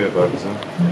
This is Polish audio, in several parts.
Dziękuję bardzo.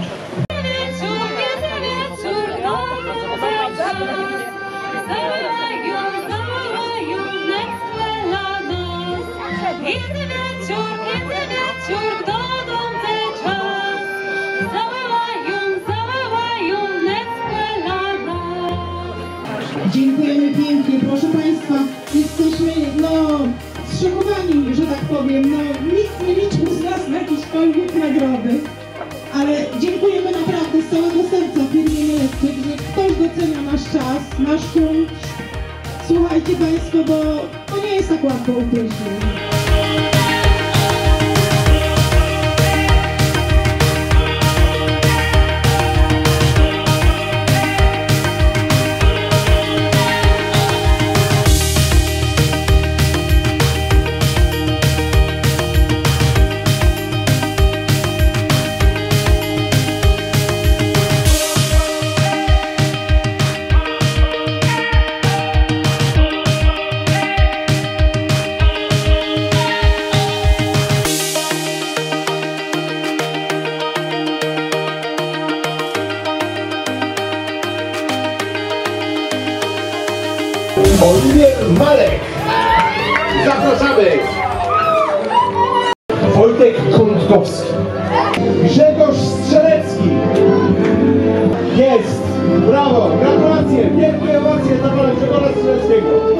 Dziękujemy pięknie, proszę Państwa, jesteśmy zszokowani, że tak powiem, nikt nie liczył z nas na jakiekolwiek nagrody, ale dziękujemy naprawdę z całego serca firmie Elektryk, że ktoś docenia nasz czas, nasz punkt. Słuchajcie Państwo, bo to nie jest tak łatwo ukryć. Oliwier Malek. Zapraszamy. Wojtek Kątowski. Grzegorz Strzelecki. Jest. Brawo. Gratulacje. Wielkie owacje dla pana Grzegorza Strzeleckiego.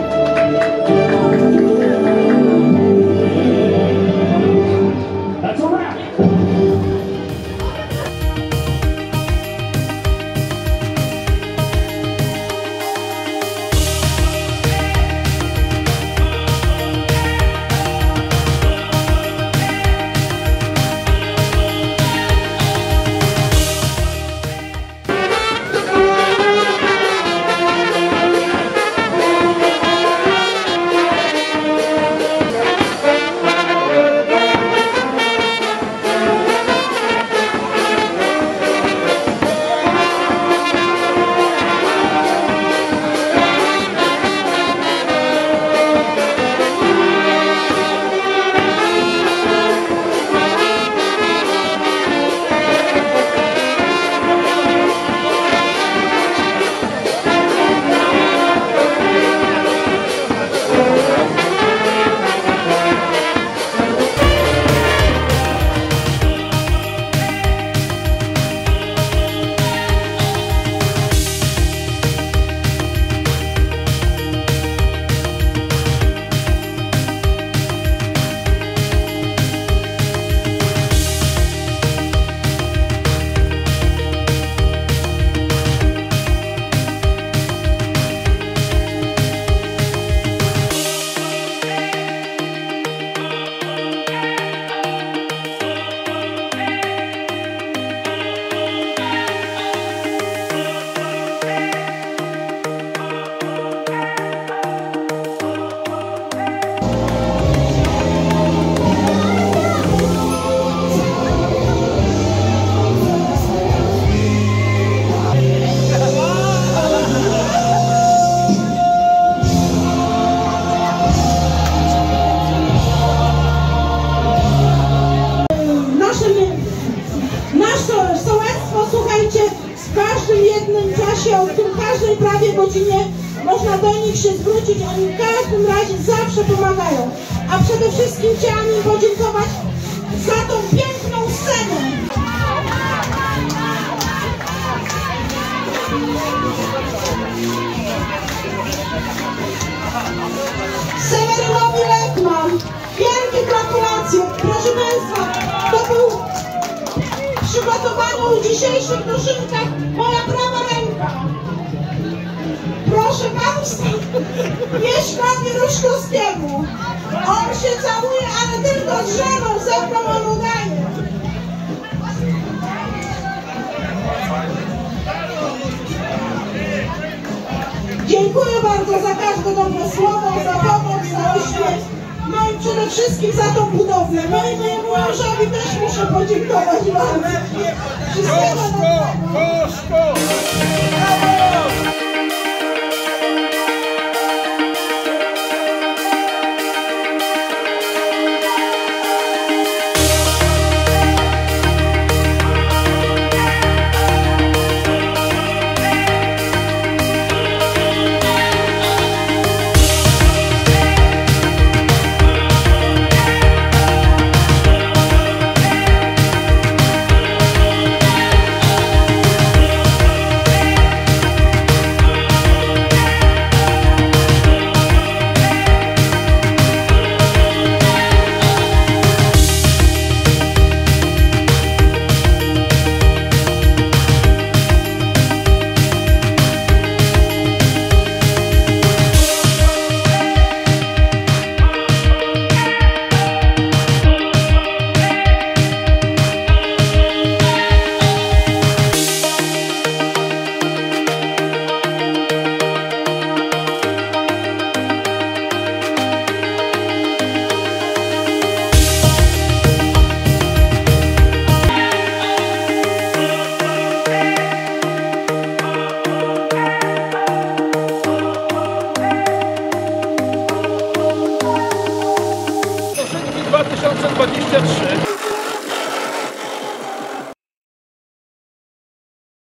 W każdej prawie godzinie można do nich się zwrócić, oni w każdym razie zawsze pomagają. A przede wszystkim chciałam im podziękować za tą piękną scenę. Sewerynowi Lekman, wielkie gratulacje. Proszę Państwa, to był w przygotowaniu w dzisiejszych dożynkach moja prawa ręka. Proszę Państwa, Mieszkowi Ruszkowskiemu. On się całuje, ale tylko z żoną, ze mną on udaje. Dziękuję bardzo za każde dobre słowo, za pomoc, za uśmiech. No i przede wszystkim za tą budowlę. No i mojemu mężowi też muszę podziękować bardzo. Wszystkiego dobrego.